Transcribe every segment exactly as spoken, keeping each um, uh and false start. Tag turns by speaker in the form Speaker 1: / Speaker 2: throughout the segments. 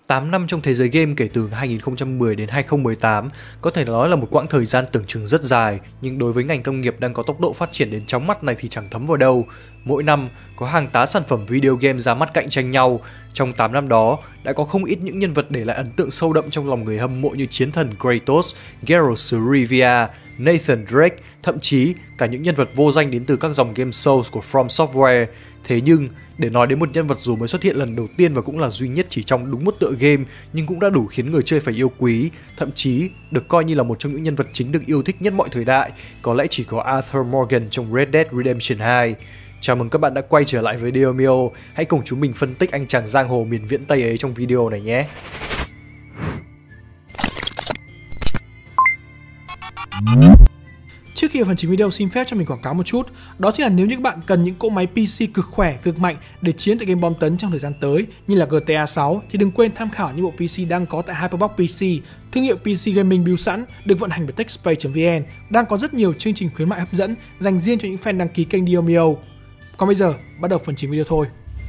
Speaker 1: tám năm trong thế giới game kể từ hai nghìn không trăm mười đến hai nghìn không trăm mười tám có thể nói là một quãng thời gian tưởng chừng rất dài, nhưng đối với ngành công nghiệp đang có tốc độ phát triển đến chóng mặt này thì chẳng thấm vào đâu. Mỗi năm có hàng tá sản phẩm video game ra mắt cạnh tranh nhau. Trong tám năm đó đã có không ít những nhân vật để lại ấn tượng sâu đậm trong lòng người hâm mộ như chiến thần Kratos, Geralt of Rivia, Nathan Drake, thậm chí cả những nhân vật vô danh đến từ các dòng game Souls của From Software. Thế nhưng để nói đến một nhân vật dù mới xuất hiện lần đầu tiên và cũng là duy nhất chỉ trong đúng một tựa game nhưng cũng đã đủ khiến người chơi phải yêu quý, thậm chí được coi như là một trong những nhân vật chính được yêu thích nhất mọi thời đại, có lẽ chỉ có Arthur Morgan trong Red Dead Redemption hai. Chào mừng các bạn đã quay trở lại với Diomio, hãy cùng chúng mình phân tích anh chàng giang hồ miền viễn Tây ấy trong video này nhé.
Speaker 2: Trước khi vào phần chính video, xin phép cho mình quảng cáo một chút. Đó chính là nếu như các bạn cần những cỗ máy pê xê cực khỏe, cực mạnh để chiến tại game bom tấn trong thời gian tới như là G T A sáu thì đừng quên tham khảo những bộ pê xê đang có tại Hyperbox pê xê, thương hiệu pê xê gaming build sẵn được vận hành bởi techspay chấm vn, đang có rất nhiều chương trình khuyến mại hấp dẫn dành riêng cho những fan đăng ký kênh Diomio. Còn bây giờ, bắt đầu phần chính video thôi.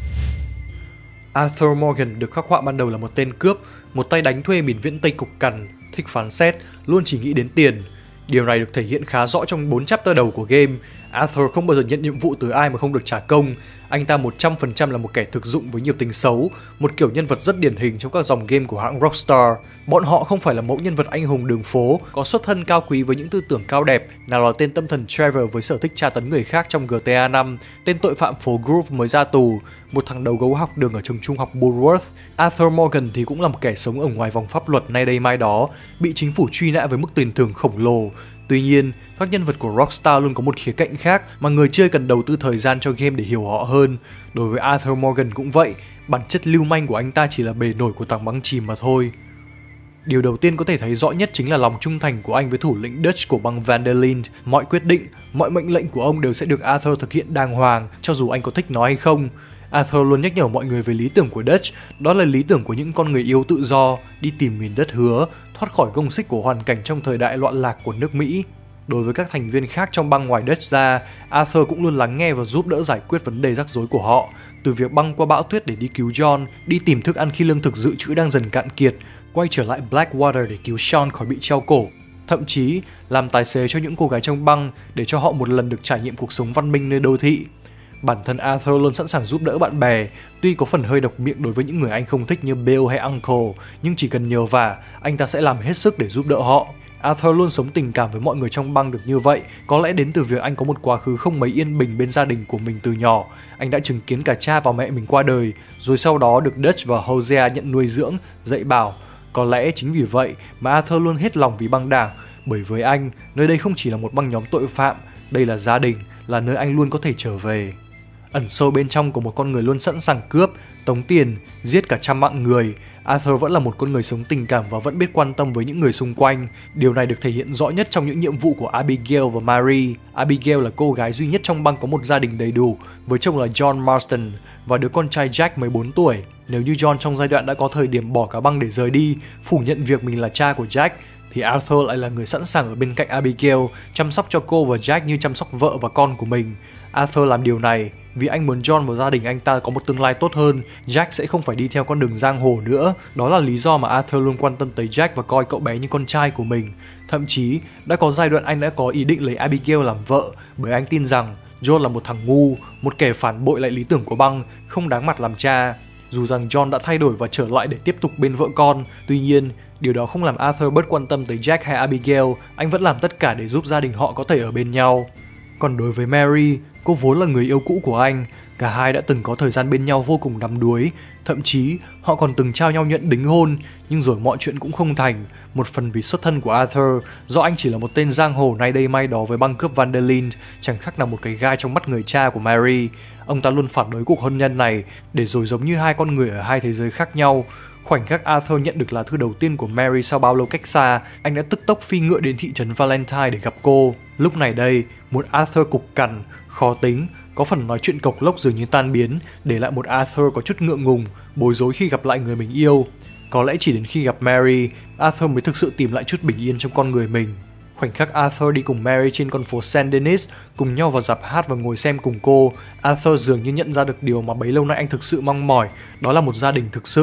Speaker 1: Arthur Morgan được khắc họa ban đầu là một tên cướp, một tay đánh thuê miền viễn Tây cục cằn, thích phán xét, luôn chỉ nghĩ đến tiền. Điều này được thể hiện khá rõ trong bốn chapter đầu của game. Arthur không bao giờ nhận nhiệm vụ từ ai mà không được trả công. Anh ta một trăm phần trăm là một kẻ thực dụng với nhiều tính xấu, một kiểu nhân vật rất điển hình trong các dòng game của hãng Rockstar. Bọn họ không phải là mẫu nhân vật anh hùng đường phố, có xuất thân cao quý với những tư tưởng cao đẹp, nào là tên tâm thần Trevor với sở thích tra tấn người khác trong G T A năm, tên tội phạm phố Groove mới ra tù, một thằng đầu gấu học đường ở trường trung học Bullworth. Arthur Morgan thì cũng là một kẻ sống ở ngoài vòng pháp luật nay đây mai đó, bị chính phủ truy nã với mức tiền thưởng khổng lồ. Tuy nhiên, các nhân vật của Rockstar luôn có một khía cạnh khác mà người chơi cần đầu tư thời gian cho game để hiểu họ hơn. Đối với Arthur Morgan cũng vậy, bản chất lưu manh của anh ta chỉ là bề nổi của tảng băng chìm mà thôi. Điều đầu tiên có thể thấy rõ nhất chính là lòng trung thành của anh với thủ lĩnh Dutch của băng Van der Linde. Mọi quyết định, mọi mệnh lệnh của ông đều sẽ được Arthur thực hiện đàng hoàng, cho dù anh có thích nó hay không. Arthur luôn nhắc nhở mọi người về lý tưởng của Dutch, đó là lý tưởng của những con người yêu tự do, đi tìm miền đất hứa, thoát khỏi gông xích của hoàn cảnh trong thời đại loạn lạc của nước Mỹ. Đối với các thành viên khác trong băng ngoài Dutch ra, Arthur cũng luôn lắng nghe và giúp đỡ giải quyết vấn đề rắc rối của họ, từ việc băng qua bão tuyết để đi cứu John, đi tìm thức ăn khi lương thực dự trữ đang dần cạn kiệt, quay trở lại Blackwater để cứu Sean khỏi bị treo cổ, thậm chí làm tài xế cho những cô gái trong băng để cho họ một lần được trải nghiệm cuộc sống văn minh nơi đô thị. Bản thân Arthur luôn sẵn sàng giúp đỡ bạn bè, tuy có phần hơi độc miệng đối với những người anh không thích như Bill hay Uncle, nhưng chỉ cần nhờ vả, anh ta sẽ làm hết sức để giúp đỡ họ. Arthur luôn sống tình cảm với mọi người trong băng được như vậy, có lẽ đến từ việc anh có một quá khứ không mấy yên bình bên gia đình của mình từ nhỏ. Anh đã chứng kiến cả cha và mẹ mình qua đời, rồi sau đó được Dutch và Hosea nhận nuôi dưỡng, dạy bảo. Có lẽ chính vì vậy mà Arthur luôn hết lòng vì băng đảng, bởi với anh, nơi đây không chỉ là một băng nhóm tội phạm, đây là gia đình, là nơi anh luôn có thể trở về. Ẩn sâu bên trong của một con người luôn sẵn sàng cướp, tống tiền, giết cả trăm mạng người, Arthur vẫn là một con người sống tình cảm và vẫn biết quan tâm với những người xung quanh. Điều này được thể hiện rõ nhất trong những nhiệm vụ của Abigail và Mary. Abigail là cô gái duy nhất trong băng có một gia đình đầy đủ, với chồng là John Marston và đứa con trai Jack mười bốn tuổi. Nếu như John trong giai đoạn đã có thời điểm bỏ cả băng để rời đi, phủ nhận việc mình là cha của Jack, thì Arthur lại là người sẵn sàng ở bên cạnh Abigail, chăm sóc cho cô và Jack như chăm sóc vợ và con của mình. Arthur làm điều này vì anh muốn John và gia đình anh ta có một tương lai tốt hơn, Jack sẽ không phải đi theo con đường giang hồ nữa. Đó là lý do mà Arthur luôn quan tâm tới Jack và coi cậu bé như con trai của mình. Thậm chí, đã có giai đoạn anh đã có ý định lấy Abigail làm vợ, bởi anh tin rằng John là một thằng ngu, một kẻ phản bội lại lý tưởng của băng, không đáng mặt làm cha. Dù rằng John đã thay đổi và trở lại để tiếp tục bên vợ con, tuy nhiên, điều đó không làm Arthur bớt quan tâm tới Jack hay Abigail, anh vẫn làm tất cả để giúp gia đình họ có thể ở bên nhau. Còn đối với Mary, cô vốn là người yêu cũ của anh, cả hai đã từng có thời gian bên nhau vô cùng đắm đuối, thậm chí họ còn từng trao nhau nhẫn đính hôn, nhưng rồi mọi chuyện cũng không thành, một phần vì xuất thân của Arthur, do anh chỉ là một tên giang hồ nay đây mai đó với băng cướp Van der Linde, chẳng khác nào một cái gai trong mắt người cha của Mary. Ông ta luôn phản đối cuộc hôn nhân này, để rồi giống như hai con người ở hai thế giới khác nhau. Khoảnh khắc Arthur nhận được lá thư đầu tiên của Mary sau bao lâu cách xa, anh đã tức tốc phi ngựa đến thị trấn Valentine để gặp cô. Lúc này đây, một Arthur cục cằn, khó tính, có phần nói chuyện cộc lốc dường như tan biến, để lại một Arthur có chút ngượng ngùng, bối rối khi gặp lại người mình yêu. Có lẽ chỉ đến khi gặp Mary, Arthur mới thực sự tìm lại chút bình yên trong con người mình. Khoảnh khắc Arthur đi cùng Mary trên con phố Saint Denis, cùng nhau vào rạp hát và ngồi xem cùng cô, Arthur dường như nhận ra được điều mà bấy lâu nay anh thực sự mong mỏi, đó là một gia đình thực sự.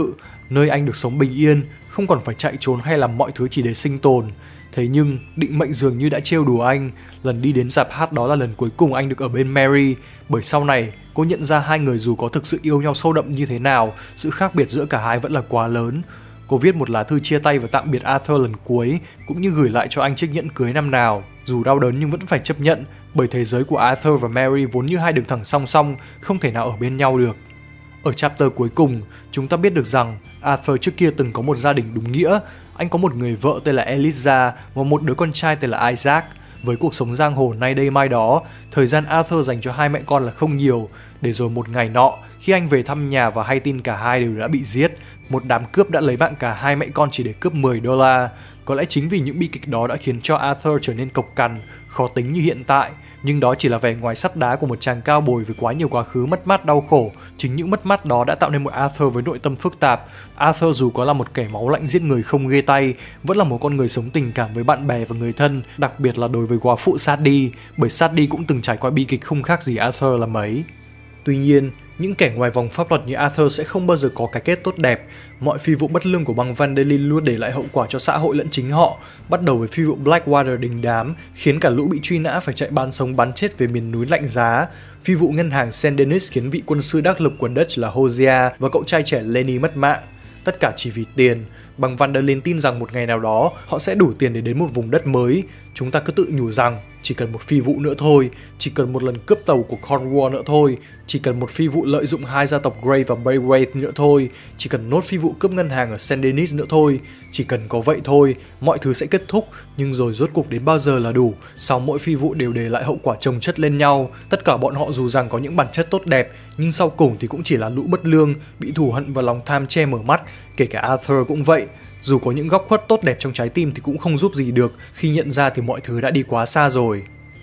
Speaker 1: nơi anh được sống bình yên, không còn phải chạy trốn hay làm mọi thứ chỉ để sinh tồn. Thế nhưng định mệnh dường như đã trêu đùa anh. Lần đi đến rạp hát đó là lần cuối cùng anh được ở bên Mary, bởi sau này cô nhận ra hai người dù có thực sự yêu nhau sâu đậm như thế nào, sự khác biệt giữa cả hai vẫn là quá lớn. Cô viết một lá thư chia tay và tạm biệt Arthur lần cuối, cũng như gửi lại cho anh chiếc nhẫn cưới năm nào. Dù đau đớn nhưng vẫn phải chấp nhận, bởi thế giới của Arthur và Mary vốn như hai đường thẳng song song, không thể nào ở bên nhau được. Ở chapter cuối cùng, chúng ta biết được rằng Arthur trước kia từng có một gia đình đúng nghĩa. Anh có một người vợ tên là Eliza và một đứa con trai tên là Isaac. Với cuộc sống giang hồ nay đây mai đó, thời gian Arthur dành cho hai mẹ con là không nhiều. Để rồi một ngày nọ, khi anh về thăm nhà và hay tin cả hai đều đã bị giết, một đám cướp đã lấy mạng cả hai mẹ con chỉ để cướp mười đô la. Có lẽ chính vì những bi kịch đó đã khiến cho Arthur trở nên cộc cằn, khó tính như hiện tại. Nhưng đó chỉ là vẻ ngoài sắt đá của một chàng cao bồi với quá nhiều quá khứ mất mát đau khổ. Chính những mất mát đó đã tạo nên một Arthur với nội tâm phức tạp. Arthur dù có là một kẻ máu lạnh giết người không ghê tay, vẫn là một con người sống tình cảm với bạn bè và người thân, đặc biệt là đối với góa phụ Sadie, bởi Sadie cũng từng trải qua bi kịch không khác gì Arthur là mấy. Tuy nhiên, những kẻ ngoài vòng pháp luật như Arthur sẽ không bao giờ có cái kết tốt đẹp. Mọi phi vụ bất lương của băng Van der Linde luôn để lại hậu quả cho xã hội lẫn chính họ. Bắt đầu với phi vụ Blackwater đình đám, khiến cả lũ bị truy nã phải chạy bán sống bán chết về miền núi lạnh giá. Phi vụ ngân hàng Saint Denis khiến vị quân sư đắc lực của Dutch là Hosea và cậu trai trẻ Lenny mất mạng. Tất cả chỉ vì tiền. Băng Van der Linde tin rằng một ngày nào đó họ sẽ đủ tiền để đến một vùng đất mới. Chúng ta cứ tự nhủ rằng chỉ cần một phi vụ nữa thôi, chỉ cần một lần cướp tàu của Cornwall nữa thôi, chỉ cần một phi vụ lợi dụng hai gia tộc Grey và Braithwaite nữa thôi, chỉ cần nốt phi vụ cướp ngân hàng ở Saint Denis nữa thôi, chỉ cần có vậy thôi, mọi thứ sẽ kết thúc. Nhưng rồi rốt cuộc đến bao giờ là đủ? Sau mỗi phi vụ đều để lại hậu quả chồng chất lên nhau. Tất cả bọn họ dù rằng có những bản chất tốt đẹp, nhưng sau cùng thì cũng chỉ là lũ bất lương, bị thù hận và lòng tham che mở mắt. Kể cả Arthur cũng vậy. Dù có những góc khuất tốt đẹp trong trái tim thì cũng không giúp gì được, khi nhận ra thì mọi thứ đã đi quá xa rồi.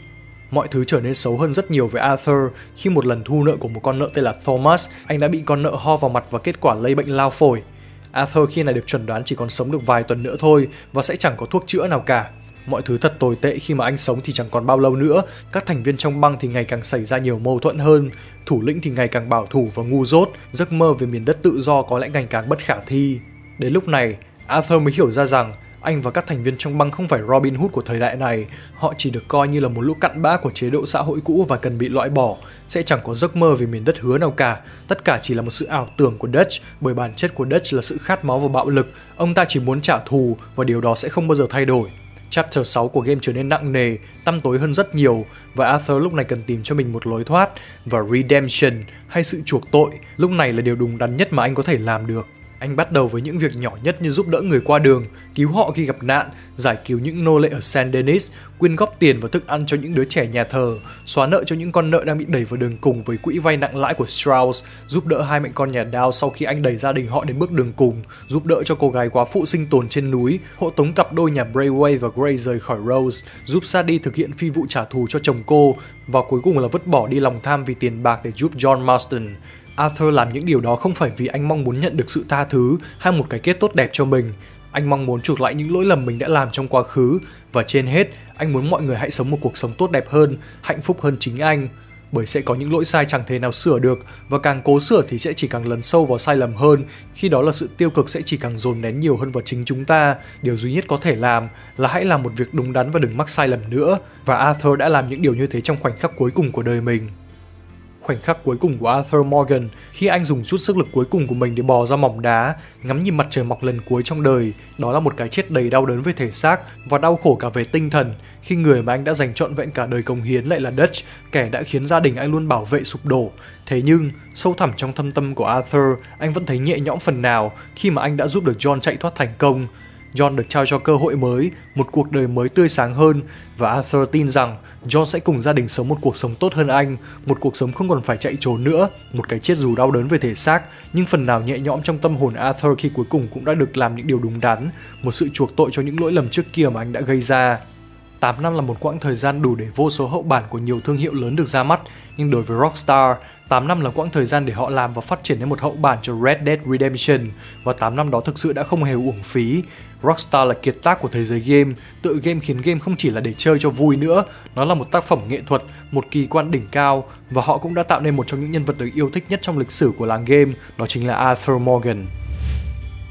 Speaker 1: Mọi thứ trở nên xấu hơn rất nhiều với Arthur khi một lần thu nợ của một con nợ tên là Thomas, anh đã bị con nợ ho vào mặt và kết quả lây bệnh lao phổi. Arthur khi này được chẩn đoán chỉ còn sống được vài tuần nữa thôi và sẽ chẳng có thuốc chữa nào cả. Mọi thứ thật tồi tệ khi mà anh sống thì chẳng còn bao lâu nữa. Các thành viên trong băng thì ngày càng xảy ra nhiều mâu thuẫn hơn, thủ lĩnh thì ngày càng bảo thủ và ngu dốt, giấc mơ về miền đất tự do có lẽ ngày càng bất khả thi. Đến lúc này, Arthur mới hiểu ra rằng anh và các thành viên trong băng không phải Robin Hood của thời đại này. Họ chỉ được coi như là một lũ cặn bã của chế độ xã hội cũ và cần bị loại bỏ. Sẽ chẳng có giấc mơ về miền đất hứa nào cả. Tất cả chỉ là một sự ảo tưởng của Dutch, bởi bản chất của Dutch là sự khát máu và bạo lực. Ông ta chỉ muốn trả thù và điều đó sẽ không bao giờ thay đổi. Chapter sáu của game trở nên nặng nề, tăm tối hơn rất nhiều, và Arthur lúc này cần tìm cho mình một lối thoát. Và redemption hay sự chuộc tội lúc này là điều đúng đắn nhất mà anh có thể làm được. Anh bắt đầu với những việc nhỏ nhất như giúp đỡ người qua đường, cứu họ khi gặp nạn, giải cứu những nô lệ ở Saint Denis, quyên góp tiền và thức ăn cho những đứa trẻ nhà thờ, xóa nợ cho những con nợ đang bị đẩy vào đường cùng với quỹ vay nặng lãi của Strauss, giúp đỡ hai mẹ con nhà Dow sau khi anh đẩy gia đình họ đến bước đường cùng, giúp đỡ cho cô gái quá phụ sinh tồn trên núi, hộ tống cặp đôi nhà Braithwaite và Grey rời khỏi Rose, giúp Sadie thực hiện phi vụ trả thù cho chồng cô, và cuối cùng là vứt bỏ đi lòng tham vì tiền bạc để giúp John Marston. Arthur làm những điều đó không phải vì anh mong muốn nhận được sự tha thứ hay một cái kết tốt đẹp cho mình. Anh mong muốn chuộc lại những lỗi lầm mình đã làm trong quá khứ, và trên hết, anh muốn mọi người hãy sống một cuộc sống tốt đẹp hơn, hạnh phúc hơn chính anh. Bởi sẽ có những lỗi sai chẳng thể nào sửa được, và càng cố sửa thì sẽ chỉ càng lấn sâu vào sai lầm hơn, khi đó là sự tiêu cực sẽ chỉ càng dồn nén nhiều hơn vào chính chúng ta. Điều duy nhất có thể làm là hãy làm một việc đúng đắn và đừng mắc sai lầm nữa, và Arthur đã làm những điều như thế trong khoảnh khắc cuối cùng của đời mình. Khoảnh khắc cuối cùng của Arthur Morgan khi anh dùng chút sức lực cuối cùng của mình để bò ra mỏng đá, ngắm nhìn mặt trời mọc lần cuối trong đời, đó là một cái chết đầy đau đớn về thể xác và đau khổ cả về tinh thần, khi người mà anh đã dành trọn vẹn cả đời cống hiến lại là Dutch, kẻ đã khiến gia đình anh luôn bảo vệ sụp đổ. Thế nhưng, sâu thẳm trong thâm tâm của Arthur, anh vẫn thấy nhẹ nhõm phần nào khi mà anh đã giúp được John chạy thoát thành công. John được trao cho cơ hội mới, một cuộc đời mới tươi sáng hơn, và Arthur tin rằng John sẽ cùng gia đình sống một cuộc sống tốt hơn anh, một cuộc sống không còn phải chạy trốn nữa, một cái chết dù đau đớn về thể xác, nhưng phần nào nhẹ nhõm trong tâm hồn Arthur khi cuối cùng cũng đã được làm những điều đúng đắn, một sự chuộc tội cho những lỗi lầm trước kia mà anh đã gây ra. tám năm là một quãng thời gian đủ để vô số hậu bản của nhiều thương hiệu lớn được ra mắt, nhưng đối với Rockstar, tám năm là quãng thời gian để họ làm và phát triển nên một hậu bản cho Red Dead Redemption, và tám năm đó thực sự đã không hề uổng phí. Rockstar là kiệt tác của thế giới game, tựa game khiến game không chỉ là để chơi cho vui nữa, nó là một tác phẩm nghệ thuật, một kỳ quan đỉnh cao, và họ cũng đã tạo nên một trong những nhân vật được yêu thích nhất trong lịch sử của làng game, đó chính là Arthur Morgan.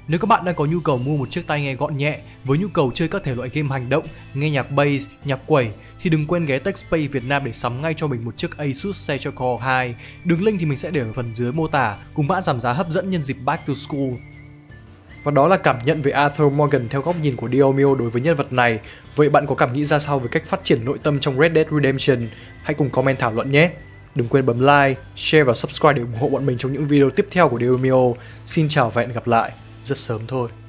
Speaker 1: Nếu các bạn đang có nhu cầu mua một chiếc tai nghe gọn nhẹ với nhu cầu chơi các thể loại game hành động, nghe nhạc bass, nhạc quẩy thì đừng quên ghé TechSpace Việt Nam để sắm ngay cho mình một chiếc Asus Seizure Core hai. Đường link thì mình sẽ để ở phần dưới mô tả cùng mã giảm giá hấp dẫn nhân dịp Back to School. Và đó là cảm nhận về Arthur Morgan theo góc nhìn của Diomio đối với nhân vật này. Vậy bạn có cảm nghĩ ra sao về cách phát triển nội tâm trong Red Dead Redemption? Hãy cùng comment thảo luận nhé! Đừng quên bấm like, share và subscribe để ủng hộ bọn mình trong những video tiếp theo của Diomio. Xin chào và hẹn gặp lại rất sớm thôi.